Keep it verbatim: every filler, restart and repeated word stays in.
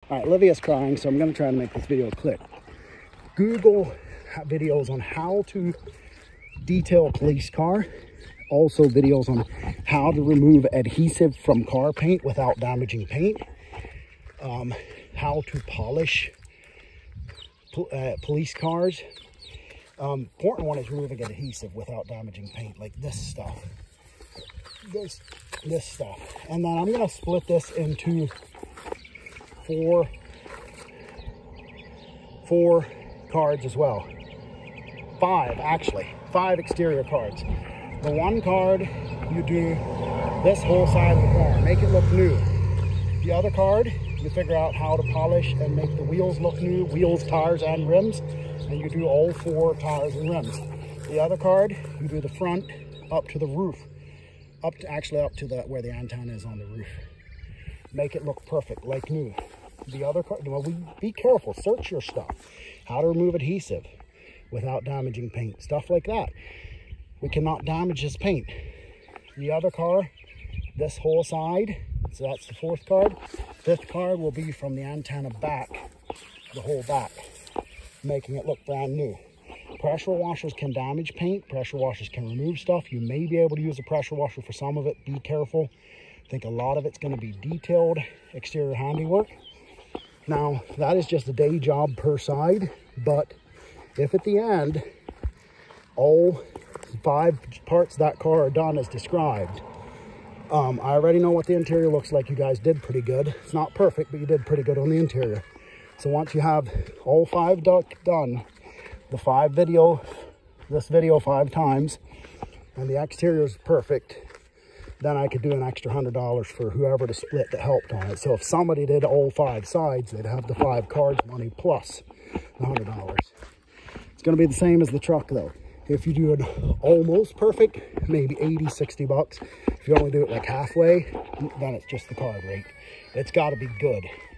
All right, Livia's crying, so I'm gonna try to make this video quick. Google videos on how to detail a police car. Also videos on how to remove adhesive from car paint without damaging paint. Um, how to polish po uh, police cars. Um, important one is removing adhesive without damaging paint, like this stuff. This, this stuff. And then I'm gonna split this into four, four cards as well. Five, actually. Five exterior cards. The one card, you do this whole side of the car, make it look new. The other card, you figure out how to polish and make the wheels look new, wheels, tires, and rims, and you do all four tires and rims. The other card, you do the front up to the roof, up to actually up to the where the antenna is on the roof. Make it look perfect, like new. The other card, well, we, be careful, search your stuff. How to remove adhesive without damaging paint, stuff like that. We cannot damage this paint. The other car, this whole side, so that's the fourth card. Fifth card will be from the antenna back, the whole back, making it look brand new. Pressure washers can damage paint. Pressure washers can remove stuff. You may be able to use a pressure washer for some of it. Be careful. I think a lot of it's going to be detailed exterior handiwork. Now, that is just a day job per side, but if at the end, all five parts of that car are done as described, um, I already know what the interior looks like. You guys did pretty good. It's not perfect, but you did pretty good on the interior. So once you have all five done, the five video, this video five times, and the exterior is perfect, then I could do an extra hundred dollars for whoever to split that helped on it. So if somebody did all five sides, they'd have the five cards money plus the hundred dollars. It's gonna be the same as the truck though. If you do it almost perfect, maybe eighty, sixty bucks. If you only do it like halfway, then it's just the card rate. It's gotta be good.